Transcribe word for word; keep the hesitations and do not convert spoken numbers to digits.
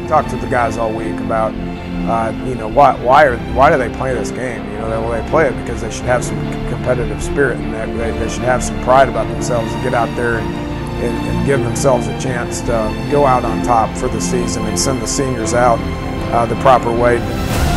talked to the guys all week about, uh, you know, why why are why do they play this game? You know, they, well, they play it because they should have some competitive spirit, and they, they, they should have some pride about themselves to get out there and, and, and give themselves a chance to go out on top for the season and send the seniors out uh, the proper way.